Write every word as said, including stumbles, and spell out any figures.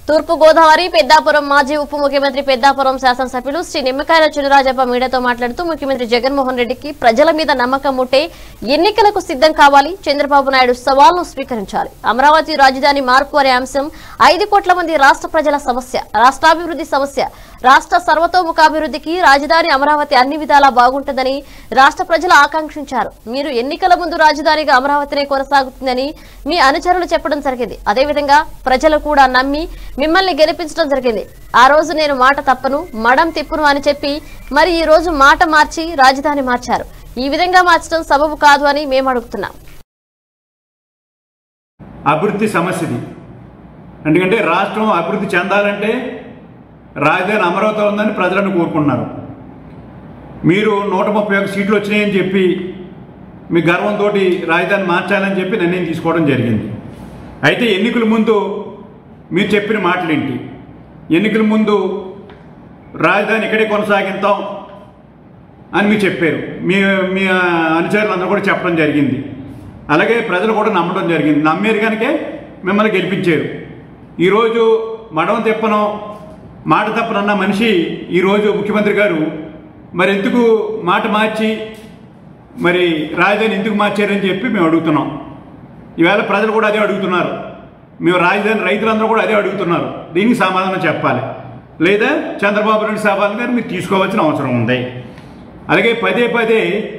తూర్పు గోదావరి పెద్దాపురం మాజీ ఉప ముఖ్యమంత్రి పెద్దాపురం శాసనసభ్యులు శ్రీ నిమ్మకాయల చినరాజప్ప మీడియాతో మాట్లాడుతూ ముఖ్యమంత్రి జగన్మోహన్ రెడ్డికి ప్రజల మీద నమ్మకం ఉంటే ఎన్నికలకు సిద్ధం కావాలి, చంద్రబాబు నాయుడు సవాల్ను స్వీకరించాలి. అమరావతి రాజధాని మార్పు అనే అంశం ఐదు కోట్ల మంది రాష్ట్ర ప్రజల సమస్య, రాష్ట్రాభివృద్ధి సమస్య. రాష్ట్ర సర్వతోముఖాభివృద్ధికి రాజధాని అమరావతి అన్ని విధాలా బాగుంటుందని రాష్ట్ర ప్రజలు ఆకాంక్షించారు. మీరు ఎన్నికల ముందు రాజధానిగా అమరావతినే కొనసాగుతుందని మీ అనుచరులు చెప్పడం జరిగింది. అదేవిధంగా ప్రజలు కూడా నమ్మి మిమ్మల్ని గెలిపించడం జరిగింది. ఆ రోజు నేను మాట తప్పను, మడం తిప్పును అని చెప్పి మరి ఈ రోజు మాట మార్చి రాజధాని మార్చారు. ఈ విధంగా మార్చడం సబబు కాదు అని మేము అడుగుతున్నాం. అభివృద్ధి సమస్యది. ఎందుకంటే రాష్ట్రం అభివృద్ధి చెందాలంటే రాజధాని అమరావతి ఉందని ప్రజలను కోరుకున్నారు. మీరు నూట ముప్పై ఒక్క సీట్లు వచ్చినాయని చెప్పి మీ గర్వంతో రాజధాని మార్చాలని చెప్పి నిర్ణయం తీసుకోవడం జరిగింది. అయితే ఎన్నికల ముందు మీరు చెప్పిన మాటలేంటి? ఎన్నికల ముందు రాజధాని ఇక్కడే కొనసాగిస్తాం అని మీరు చెప్పారు. మీ మీ అనుచరులందరూ కూడా చెప్పడం జరిగింది. అలాగే ప్రజలు కూడా నమ్మడం జరిగింది. నమ్మేరు కనుకే మిమ్మల్ని గెలిపించారు. ఈరోజు మడవ తిప్పను మాట తప్పనన్న మనిషి ఈరోజు ముఖ్యమంత్రి గారు మరి ఎందుకు మాట మార్చి మరి రాజధాని ఎందుకు మార్చారని చెప్పి మేము అడుగుతున్నాం. ఈవేళ ప్రజలు కూడా అదే అడుగుతున్నారు. మేము రాజధాని రైతులందరూ కూడా అదే అడుగుతున్నారు. దీనికి సమాధానం చెప్పాలి, లేదా చంద్రబాబు నాయుడు సవాల్ గారు మీరు తీసుకోవాల్సిన అవసరం ఉంది. అలాగే పదే పదే